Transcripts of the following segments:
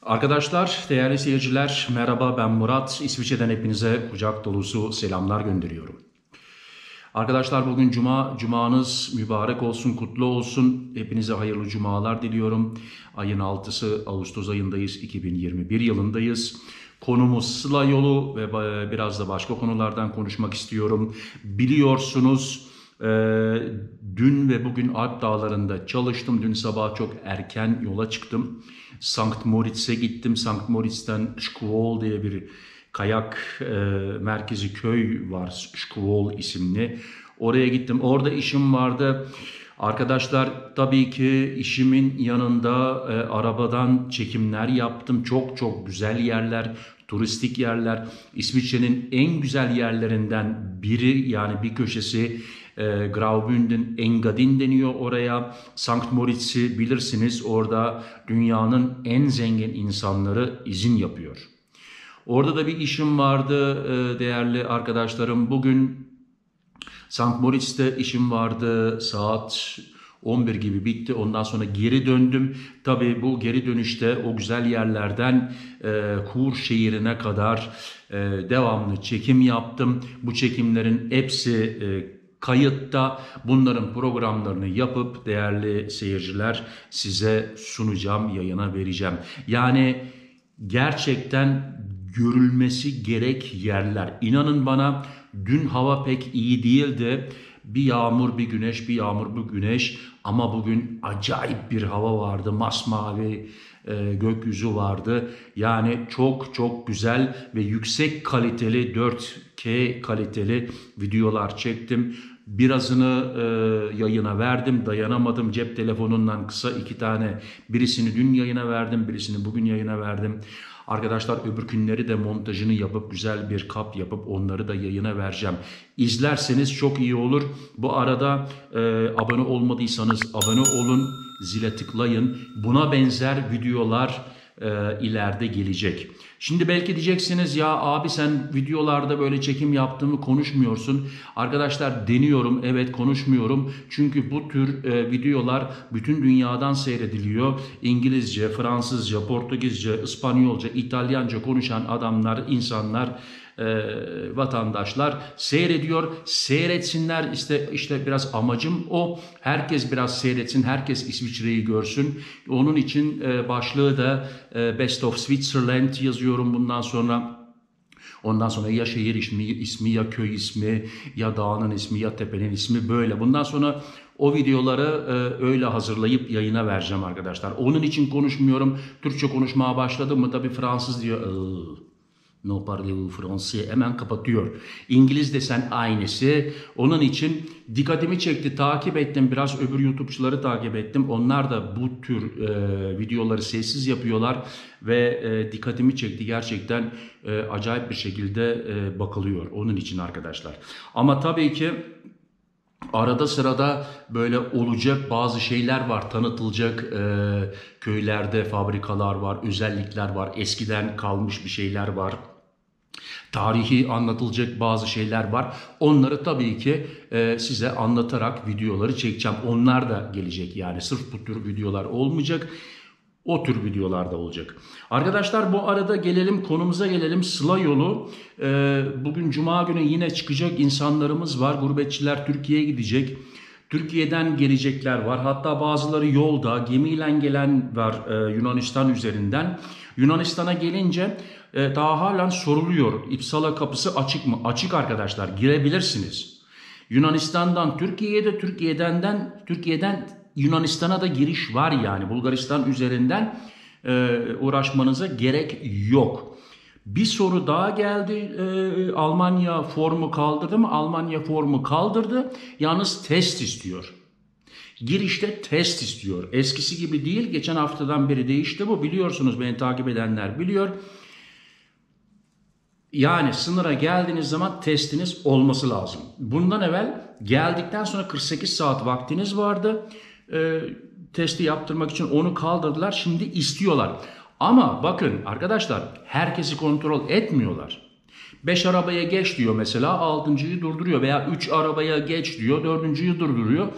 Arkadaşlar, değerli seyirciler, merhaba ben Murat. İsviçre'den hepinize kucak dolusu selamlar gönderiyorum. Arkadaşlar bugün cumanız mübarek olsun, kutlu olsun. Hepinize hayırlı cumalar diliyorum. Ayın 6'sı Ağustos ayındayız, 2021 yılındayız. Konumuz Sıla yolu ve biraz da başka konulardan konuşmak istiyorum. Biliyorsunuz dün ve bugün Alp Dağları'nda çalıştım. Dün sabah çok erken yola çıktım. Sankt Moritz'e gittim. Sankt Moritz'ten Schwol diye bir kayak merkezi köy var. Schwol isimli. Oraya gittim. Orada işim vardı. Arkadaşlar tabii ki işimin yanında arabadan çekimler yaptım. Çok çok güzel yerler, turistik yerler. İsviçre'nin en güzel yerlerinden biri, yani bir köşesi Graubünden Engadin deniyor oraya. Sankt Moritz'i bilirsiniz. Orada dünyanın en zengin insanları izin yapıyor. Orada da bir işim vardı değerli arkadaşlarım. Bugün Sankt Moritz'te işim vardı. Saat 11 gibi bitti. Ondan sonra geri döndüm. Tabii bu geri dönüşte o güzel yerlerden Kur şehrine kadar devamlı çekim yaptım. Bu çekimlerin hepsi kayıtta. Bunların programlarını yapıp değerli seyirciler size sunacağım, yayına vereceğim. Yani gerçekten görülmesi gerek yerler. İnanın bana, dün hava pek iyi değildi. Bir yağmur, bir güneş, bir yağmur, bir güneş. Ama bugün acayip bir hava vardı. Masmavi gökyüzü vardı. Yani çok çok güzel ve yüksek kaliteli 4K kaliteli videolar çektim. Birazını yayına verdim, dayanamadım. Cep telefonundan kısa 2 tane, birisini dün yayına verdim, birisini bugün yayına verdim. Arkadaşlar öbür günleri de montajını yapıp güzel bir kap yapıp onları da yayına vereceğim. İzlerseniz çok iyi olur. Bu arada abone olmadıysanız abone olun, zile tıklayın. Buna benzer videolar ileride gelecek. Şimdi belki diyeceksiniz ya abi sen videolarda böyle çekim yaptığımı konuşmuyorsun. Arkadaşlar deniyorum, evet konuşmuyorum. Çünkü bu tür videolar bütün dünyadan seyrediliyor. İngilizce, Fransızca, Portekizce, İspanyolca, İtalyanca konuşan adamlar, insanlar, vatandaşlar seyrediyor. Seyretsinler, işte biraz amacım o. Herkes biraz seyretsin, herkes İsviçre'yi görsün. Onun için başlığı da Best of Switzerland yazıyorum bundan sonra. Ondan sonra ya şehir ismi, ya köy ismi, ya dağın ismi, ya tepenin ismi, böyle. Bundan sonra o videoları öyle hazırlayıp yayına vereceğim arkadaşlar. Onun için konuşmuyorum. Türkçe konuşmaya başladım mı tabii Fransız diyor. No parlez-vous français, hemen kapatıyor. İngiliz desen aynısı. Onun için dikkatimi çekti, takip ettim. Biraz öbür YouTube'çuları takip ettim. Onlar da bu tür videoları sessiz yapıyorlar ve dikkatimi çekti. Gerçekten acayip bir şekilde bakılıyor. Onun için arkadaşlar. Ama tabii ki arada sırada böyle olacak bazı şeyler var, tanıtılacak köylerde fabrikalar var, özellikler var, eskiden kalmış bir şeyler var. Tarihi anlatılacak bazı şeyler var. Onları tabii ki size anlatarak videoları çekeceğim. Onlar da gelecek, yani sırf bu tür videolar olmayacak. O tür videolarda olacak. Arkadaşlar bu arada konumuza gelelim. Sıla yolu. Bugün Cuma günü yine çıkacak insanlarımız var. Gurbetçiler Türkiye'ye gidecek. Türkiye'den gelecekler var. Hatta bazıları yolda, gemiyle gelen var Yunanistan üzerinden. Yunanistan'a gelince daha halen soruluyor. İpsala kapısı açık mı? Açık arkadaşlar, girebilirsiniz. Yunanistan'dan Türkiye'ye, Türkiye'den Yunanistan'a da giriş var yani. Bulgaristan üzerinden uğraşmanıza gerek yok. Bir soru daha geldi. Almanya formu kaldırdı mı? Almanya formu kaldırdı. Yalnız test istiyor. Girişte test istiyor. Eskisi gibi değil. Geçen haftadan beri değişti bu. Biliyorsunuz, beni takip edenler biliyor. Yani sınıra geldiğiniz zaman testiniz olması lazım. Bundan evvel geldikten sonra 48 saat vaktiniz vardı. Testi yaptırmak için onu kaldırdılar. Şimdi istiyorlar. Ama bakın arkadaşlar, herkesi kontrol etmiyorlar. 5 arabaya geç diyor mesela, 6.'yı durduruyor, veya 3 arabaya geç diyor, 4.'yü durduruyor.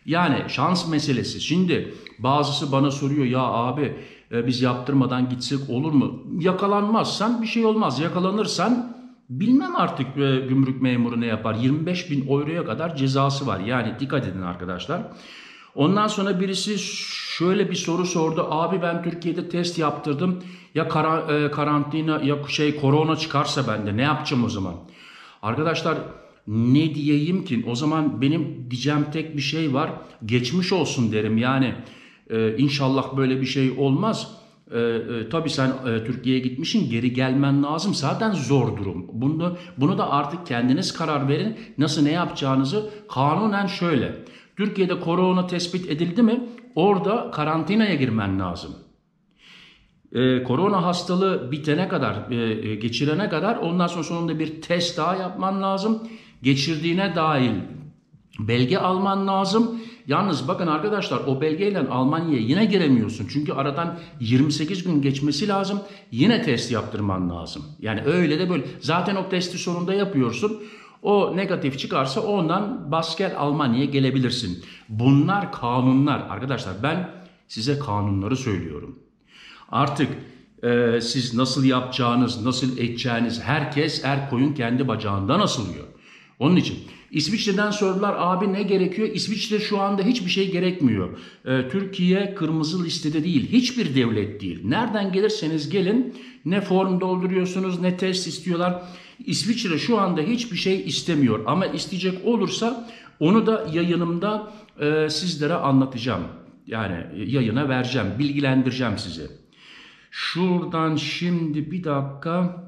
Yani şans meselesi. Şimdi bazısı bana soruyor ya abi biz yaptırmadan gitsek olur mu? Yakalanmazsan bir şey olmaz. Yakalanırsan bilmem artık gümrük memuru ne yapar. 25.000 euroya kadar cezası var. Yani dikkat edin arkadaşlar. Ondan sonra birisi şöyle bir soru sordu. Abi ben Türkiye'de test yaptırdım. Ya karantina ya korona çıkarsa bende ne yapacağım o zaman? Arkadaşlar ne diyeyim ki? O zaman benim diyeceğim tek bir şey var. Geçmiş olsun derim. Yani inşallah böyle bir şey olmaz. Tabii sen Türkiye'ye gitmişsin, geri gelmen lazım. Zaten zor durum. Bunu da artık kendiniz karar verin. Nasıl ne yapacağınızı kanunen şöyle. Türkiye'de korona tespit edildi mi orada karantinaya girmen lazım. Korona hastalığı bitene kadar, geçirene kadar ondan sonra sonunda bir test daha yapman lazım. Geçirdiğine dair belge alman lazım. Yalnız bakın arkadaşlar o belgeyle Almanya'ya yine giremiyorsun. Çünkü aradan 28 gün geçmesi lazım. Yine test yaptırman lazım. Yani öyle de böyle. Zaten o testi sonunda yapıyorsun. O negatif çıkarsa ondan bas gel Almanya'ya gelebilirsin. Bunlar kanunlar. Arkadaşlar ben size kanunları söylüyorum. Artık siz nasıl yapacağınız, nasıl edeceğiniz her koyun kendi bacağından asılıyor. Onun için İsviçre'den sordular abi ne gerekiyor? İsviçre şu anda hiçbir şey gerekmiyor. Türkiye kırmızı listede değil. Hiçbir devlet değil. Nereden gelirseniz gelin ne form dolduruyorsunuz ne test istiyorlar. İsviçre şu anda hiçbir şey istemiyor. Ama isteyecek olursa onu da yayınımda sizlere anlatacağım. Yani yayına vereceğim, bilgilendireceğim sizi. Şuradan şimdi bir dakika.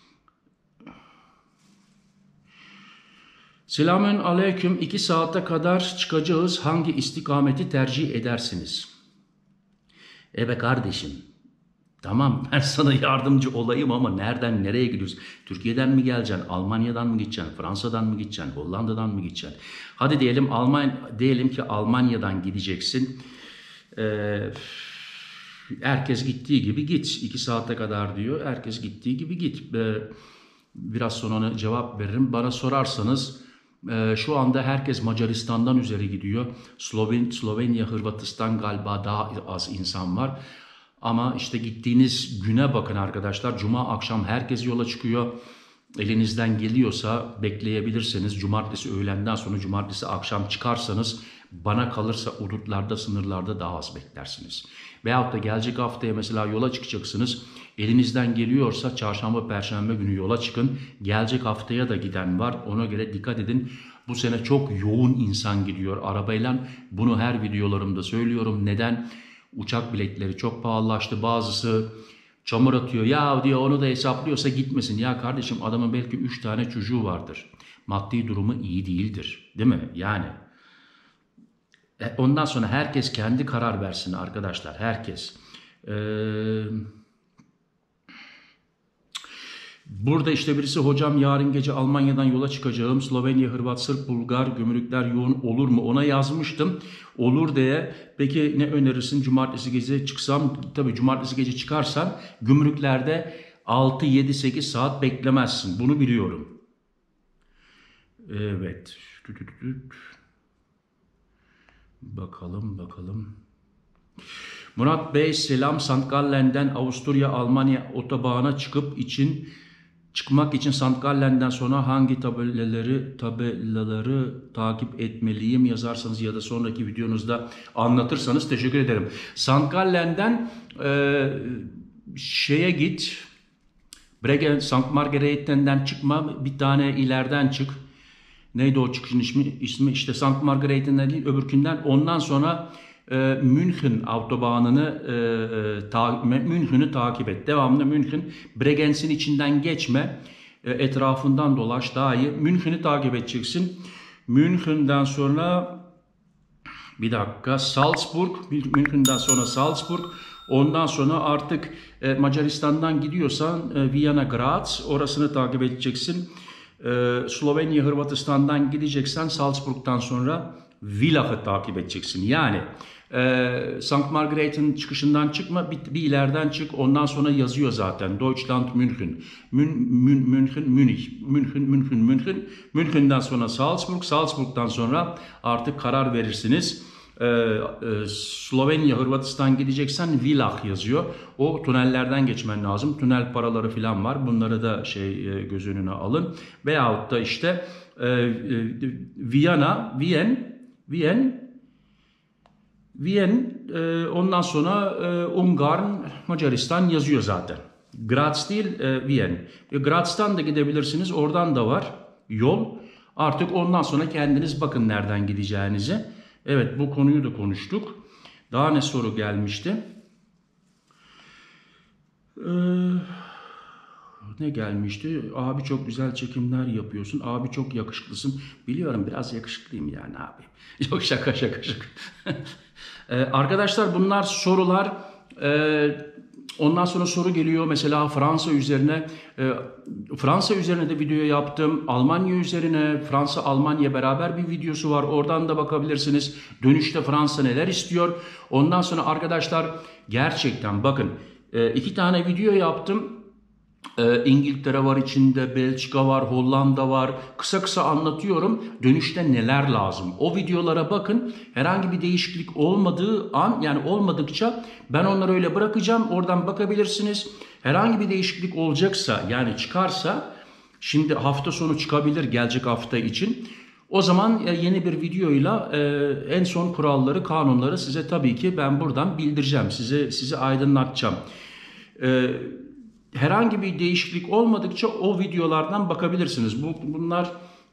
Selamün aleyküm. 2 saate kadar çıkacağız. Hangi istikameti tercih edersiniz? Ebe kardeşim. Tamam ben sana yardımcı olayım ama nereden nereye gidiyorsun? Türkiye'den mi geleceksin? Almanya'dan mı gideceksin? Fransa'dan mı gideceksin? Hollanda'dan mı gideceksin? Hadi diyelim ki Almanya'dan gideceksin. Herkes gittiği gibi git. 2 saate kadar diyor. Herkes gittiği gibi git. Biraz sonra ona cevap veririm. Bana sorarsanız şu anda herkes Macaristan'dan üzeri gidiyor. Slovenya, Hırvatistan galiba daha az insan var. Ama işte gittiğiniz güne bakın arkadaşlar. Cuma akşam herkes yola çıkıyor. Elinizden geliyorsa bekleyebilirseniz cumartesi öğlenden sonra cumartesi akşam çıkarsanız bana kalırsa hudutlarda sınırlarda daha az beklersiniz. Veyahut da gelecek haftaya mesela yola çıkacaksınız. Elinizden geliyorsa çarşamba perşembe günü yola çıkın. Gelecek haftaya da giden var. Ona göre dikkat edin. Bu sene çok yoğun insan gidiyor arabayla. Bunu her videolarımda söylüyorum. Neden? Uçak biletleri çok pahalılaştı. Bazısı çamur atıyor. Ya diyor onu da hesaplıyorsa gitmesin. Ya kardeşim adamın belki 3 tane çocuğu vardır. Maddi durumu iyi değildir. Değil mi? Yani. Ondan sonra herkes kendi karar versin arkadaşlar. Herkes. Burada işte birisi hocam yarın gece Almanya'dan yola çıkacağım. Slovenya, Hırvat, Sırp, Bulgar gümrükler yoğun olur mu? Ona yazmıştım. Olur diye. Peki ne önerirsin? Cumartesi gece çıksam. Tabii cumartesi gece çıkarsan gümrüklerde 6, 7, 8 saat beklemezsin. Bunu biliyorum. Evet. Bakalım. Murat Bey selam. St. Gallen'den Avusturya Almanya otobağına çıkmak için St. Gallen'den sonra hangi tabelaları takip etmeliyim yazarsanız ya da sonraki videonuzda anlatırsanız teşekkür ederim. St. Gallen'den şeye git. Bregen St. Margarethen'den çıkma, bir tane ileriden çık. Neydi o çıkışın ismi? İşte St. Margarethen'den değil öbürkünden. Ondan sonra München München'i takip et. Devamlı München. Bregenz'in içinden geçme. Etrafından dolaş daha iyi. München'i takip edeceksin. München'den sonra bir dakika Salzburg. München'den sonra Salzburg. Ondan sonra artık Macaristan'dan gidiyorsan Viyana, Graz. Orasını takip edeceksin. Slovenya, Hırvatistan'dan gideceksen Salzburg'dan sonra Villach'ı takip edeceksin. Yani St. Margaret'in çıkışından çıkma, bir ileriden çık. Ondan sonra yazıyor zaten. Deutschland München. München, Münih. München. München'den sonra Salzburg. Salzburg'dan sonra artık karar verirsiniz. Slovenya, Hırvatistan gideceksen Villach yazıyor. O tünellerden geçmen lazım. Tünel paraları falan var. Bunları da göz önüne alın. Veyahut da işte Viyana, Viyen, ondan sonra Ungarn, Macaristan yazıyor zaten. Graz değil, Viyen. Graz'tan da gidebilirsiniz. Oradan da var yol. Artık ondan sonra kendiniz bakın nereden gideceğinizi. Evet, bu konuyu da konuştuk. Daha ne soru gelmişti? Ne gelmişti? Abi çok güzel çekimler yapıyorsun. Abi çok yakışıklısın. Biliyorum biraz yakışıklıyım yani abi. Yok şaka. Arkadaşlar bunlar sorular. Ondan sonra soru geliyor mesela Fransa üzerine. Fransa üzerine de video yaptım. Almanya üzerine, Fransa Almanya beraber bir videosu var. Oradan da bakabilirsiniz. Dönüşte Fransa neler istiyor. Ondan sonra arkadaşlar gerçekten bakın 2 tane video yaptım. İngiltere var içinde, Belçika var, Hollanda var. Kısa anlatıyorum dönüşte neler lazım. O videolara bakın. Herhangi bir değişiklik olmadığı an, yani olmadıkça ben onları öyle bırakacağım. Oradan bakabilirsiniz. Herhangi bir değişiklik olacaksa, yani çıkarsa, şimdi hafta sonu çıkabilir gelecek hafta için. O zaman yeni bir videoyla en son kuralları, kanunları size tabii ki ben buradan bildireceğim. Sizi aydınlatacağım. Herhangi bir değişiklik olmadıkça o videolardan bakabilirsiniz. Bunlar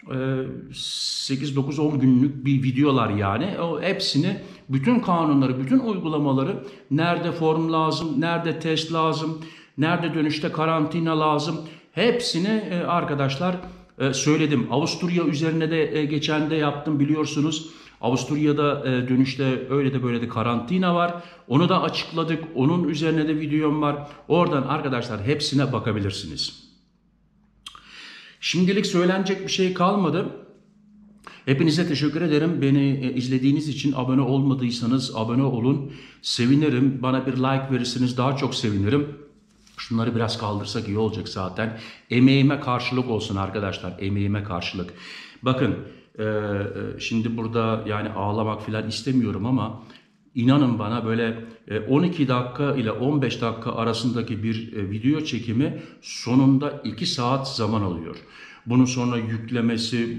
8, 9, 10 günlük bir videolar yani. O hepsini, bütün kanunları, bütün uygulamaları, nerede form lazım, nerede test lazım, nerede dönüşte karantina lazım, hepsini arkadaşlar söyledim. Avusturya üzerine de geçen de yaptım biliyorsunuz. Avusturya'da dönüşte öyle de böyle de karantina var. Onu da açıkladık. Onun üzerine de videom var. Oradan arkadaşlar hepsine bakabilirsiniz. Şimdilik söylenecek bir şey kalmadı. Hepinize teşekkür ederim. Beni izlediğiniz için. Abone olmadıysanız abone olun. Sevinirim. Bana bir like verirsiniz daha çok sevinirim. Şunları biraz kaldırsak iyi olacak zaten. Emeğime karşılık olsun arkadaşlar. Emeğime karşılık. Bakın şimdi burada yani ağlamak falan istemiyorum ama inanın bana böyle 12 dakika ile 15 dakika arasındaki bir video çekimi sonunda 2 saat zaman alıyor. Bunun sonra yüklemesi,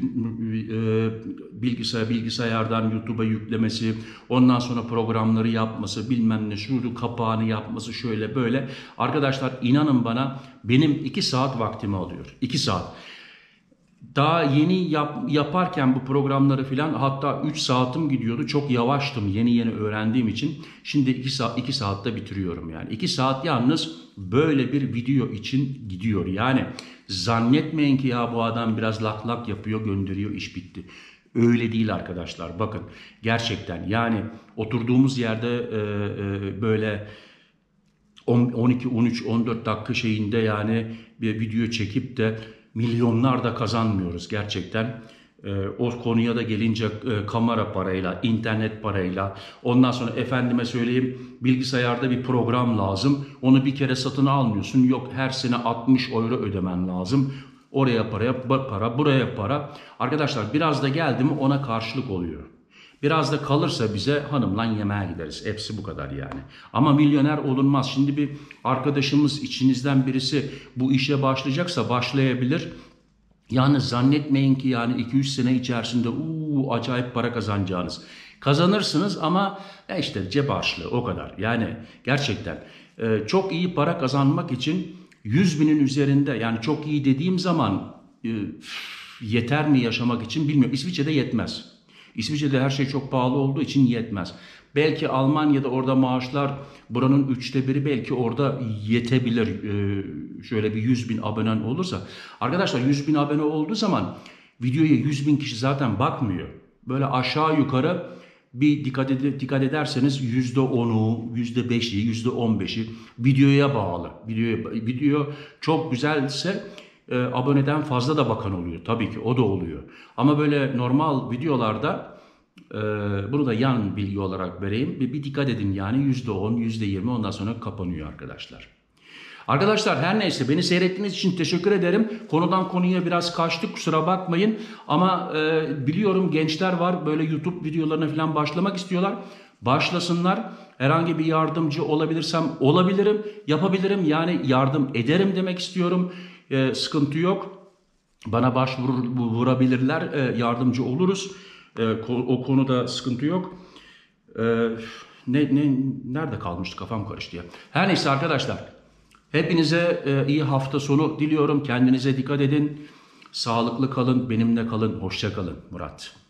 bilgisayardan YouTube'a yüklemesi, ondan sonra programları yapması, bilmem ne, şurada kapağını yapması, şöyle böyle. Arkadaşlar inanın bana benim 2 saat vaktimi alıyor. 2 saat. Daha yeni yaparken bu programları filan hatta 3 saatim gidiyordu. Çok yavaştım yeni öğrendiğim için. Şimdi 2 saatte bitiriyorum yani. 2 saat yalnız böyle bir video için gidiyor. Yani zannetmeyin ki ya bu adam biraz lak yapıyor, gönderiyor, iş bitti. Öyle değil arkadaşlar. Bakın gerçekten yani oturduğumuz yerde böyle 12, 13, 14 dakika şeyinde yani bir video çekip de milyonlar da kazanmıyoruz gerçekten. O konuya da gelince kamera parayla, internet parayla, ondan sonra efendime söyleyeyim bilgisayarda bir program lazım. Onu bir kere satın almıyorsun. Yok her sene 60 euro ödemen lazım. Oraya para, buraya para. Arkadaşlar biraz da geldi mi ona karşılık oluyor. Biraz da kalırsa bize hanımla yemeğe gideriz. Hepsi bu kadar yani. Ama milyoner olunmaz. Şimdi bir arkadaşımız içinizden birisi bu işe başlayacaksa başlayabilir. Yalnız zannetmeyin ki yani 2-3 sene içerisinde acayip para kazanacağınız. Kazanırsınız ama işte cep harçlığı o kadar. Yani gerçekten çok iyi para kazanmak için 100.000'in üzerinde, yani çok iyi dediğim zaman yeter mi yaşamak için bilmiyorum. İsviçre'de yetmez. İsviçre'de her şey çok pahalı olduğu için yetmez. Belki Almanya'da orada maaşlar buranın 1/3 belki orada yetebilir. Şöyle bir 100.000 abonen olursa. Arkadaşlar 100.000 abone olduğu zaman videoya 100.000 kişi zaten bakmıyor. Böyle aşağı yukarı bir dikkat ederseniz %10'u, %5'i, %15'i videoya bağlı. Video çok güzelse aboneden fazla da bakan oluyor. Tabii ki o da oluyor. Ama böyle normal videolarda Bunu da yan bilgi olarak vereyim. Bir dikkat edin yani %10, %20 ondan sonra kapanıyor arkadaşlar. Arkadaşlar her neyse beni seyrettiğiniz için teşekkür ederim. Konudan konuya biraz kaçtık, kusura bakmayın. Ama biliyorum gençler var, böyle YouTube videolarına falan başlamak istiyorlar. Başlasınlar. Herhangi bir yardımcı olabilirsem olabilirim, yapabilirim. Yani yardım ederim demek istiyorum. Sıkıntı yok. Bana başvurabilirler, yardımcı oluruz. O konuda sıkıntı yok. Nerede kalmıştı, kafam karıştı ya. Her neyse arkadaşlar. Hepinize iyi hafta sonu diliyorum. Kendinize dikkat edin. Sağlıklı kalın, benimle kalın. Hoşça kalın. Murat.